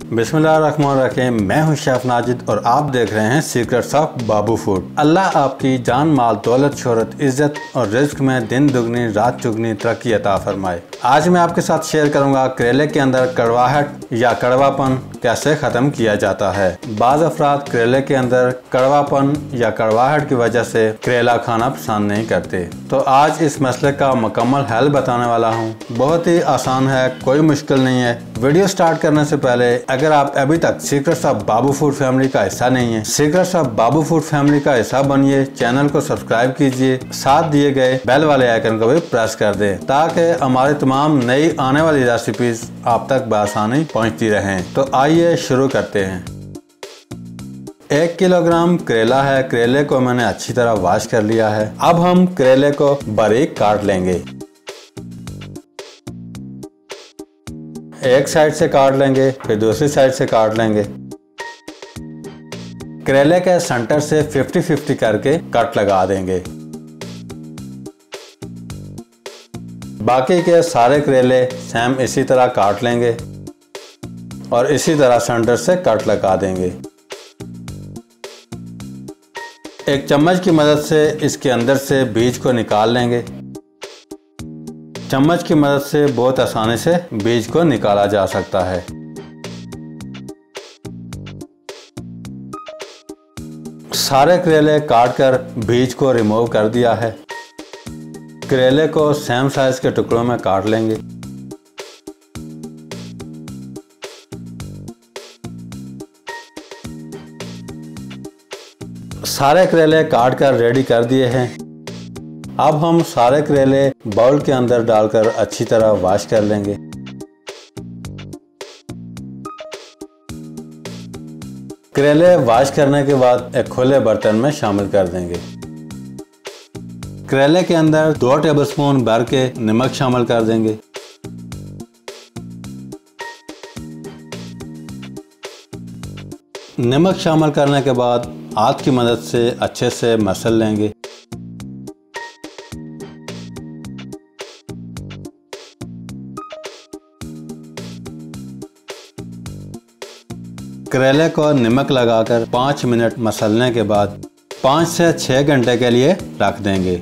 बिस्मिल्लाहिर्रहमानिर्रहीम। मैं हूं शेफ नाजिद और आप देख रहे हैं secrets of Babu food. Allah आपकी जान, माल, दौलत, शोहरत, इज्जत और रिज्क में दिन दुगनी रात चुगनी तरक्की अता फरमाए। आज मैं आपके साथ शेयर करूंगा करेले के अंदर कड़वाहट या कड़वापन कैसे ख़त्म किया जाता है। बाज़ अफराद करेले के अंदर कड़वापन या कड़वाहट की वजह से करेला खाना पसंद नहीं करते, तो आज इस मसले का मुकम्मल हल बताने वाला हूँ। बहुत ही आसान है, कोई मुश्किल नहीं है। वीडियो स्टार्ट करने से पहले अगर आप अभी तक secrets of Babu food family का हिस्सा नहीं है, secrets of Babu food family का हिस्सा बनिए, चैनल को सब्सक्राइब कीजिए, साथ दिए गए बेल वाले आइकन को भी प्रेस कर दें ताकि हमारे तमाम नई आने वाली रेसिपीज आप तक बआसानी पहुंचती रहें। तो आइए शुरू करते हैं। 1 किलोग्राम करेला है। करेले को मैंने अच्छी तरह वॉश कर लिया है। अब हम करेले को बारीक काट लेंगे। एक साइड से काट लेंगे, फिर दूसरी साइड से काट लेंगे। करेले के सेंटर से 50-50 करके कट लगा देंगे। बाकी के सारे करेले सेम इसी तरह काट लेंगे और इसी तरह सेंटर से कट लगा देंगे। एक चम्मच की मदद से इसके अंदर से बीज को निकाल लेंगे। चम्मच की मदद से बहुत आसानी से बीज को निकाला जा सकता है। सारे करेले काटकर बीज को रिमूव कर दिया है। करेले को सेम साइज के टुकड़ों में काट लेंगे। सारे करेले काटकर रेडी कर दिए हैं। अब हम सारे करेले बाउल के अंदर डालकर अच्छी तरह वॉश कर लेंगे। करेले वॉश करने के बाद एक खुले बर्तन में शामिल कर देंगे। करेले के अंदर 2 टेबलस्पून भर के नमक शामिल कर देंगे। नमक शामिल करने के बाद हाथ की मदद से अच्छे से मसल लेंगे। करेले को नमक लगाकर 5 मिनट मसलने के बाद 5 से 6 घंटे के लिए रख देंगे।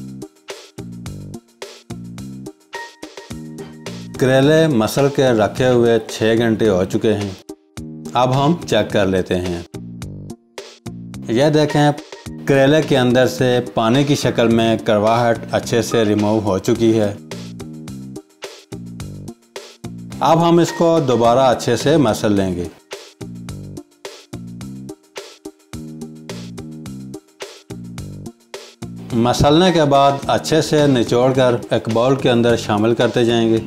करेले मसल के रखे हुए 6 घंटे हो चुके हैं। अब हम चेक कर लेते हैं। यह देखें, करेले के अंदर से पानी की शक्ल में कड़वाहट अच्छे से रिमूव हो चुकी है। अब हम इसको दोबारा अच्छे से मसल लेंगे। मसलने के बाद अच्छे से निचोड़कर एक बाउल के अंदर शामिल करते जाएंगे।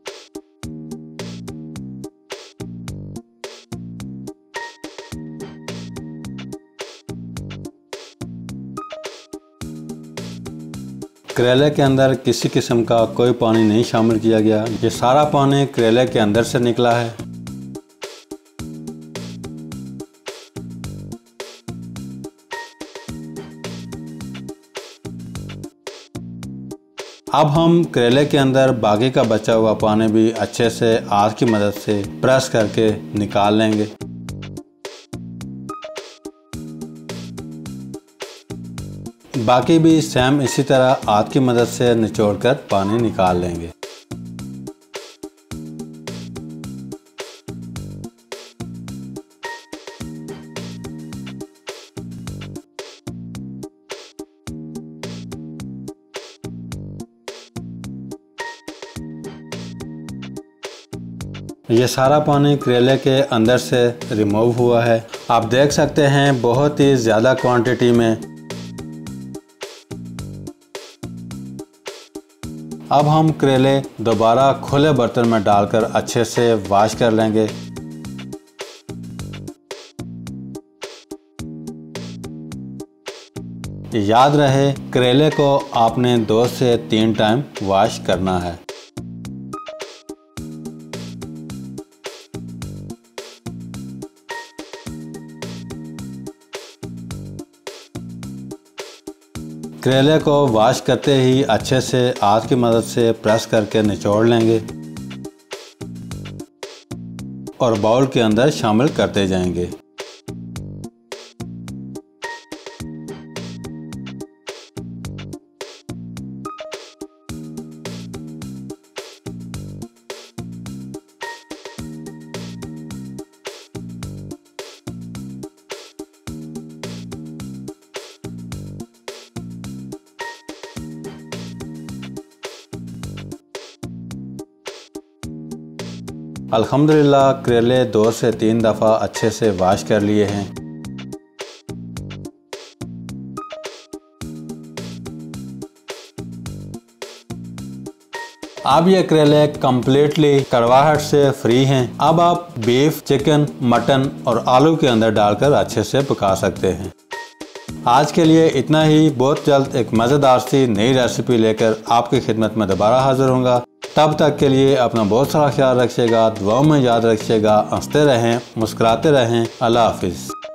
करेले के अंदर किसी किस्म का कोई पानी नहीं शामिल किया गया। ये सारा पानी करेले के अंदर से निकला है। अब हम करेले के अंदर बाकी का बचा हुआ पानी भी अच्छे से हाथ की मदद से प्रेस करके निकाल लेंगे। बाकी भी सेम इसी तरह हाथ की मदद से निचोड़कर पानी निकाल लेंगे। ये सारा पानी करेले के अंदर से रिमूव हुआ है। आप देख सकते हैं बहुत ही ज़्यादा क्वांटिटी में। अब हम करेले दोबारा खुले बर्तन में डालकर अच्छे से वॉश कर लेंगे। याद रहे, करेले को आपने 2 से 3 टाइम वॉश करना है। करेले को वॉश करते ही अच्छे से हाथ की मदद से प्रेस करके निचोड़ लेंगे। और बाउल के अंदर शामिल करते जाएंगे। अल्हम्दुलिल्लाह करेले 2 से 3 दफ़ा अच्छे से वॉश कर लिए हैं। अब ये करेले कम्प्लीटली कड़वाहट से फ्री हैं। अब आप बीफ, चिकन, मटन और आलू के अंदर डालकर अच्छे से पका सकते हैं। आज के लिए इतना ही। बहुत जल्द एक मज़ेदार सी नई रेसिपी लेकर आपकी खिदमत में दोबारा हाजिर होऊंगा। तब तक के लिए अपना बहुत सारा ख्याल रखिएगा, दुआओं में याद रखिएगा, हंसते रहें, मुस्कुराते रहें। अल्लाह हाफिज़।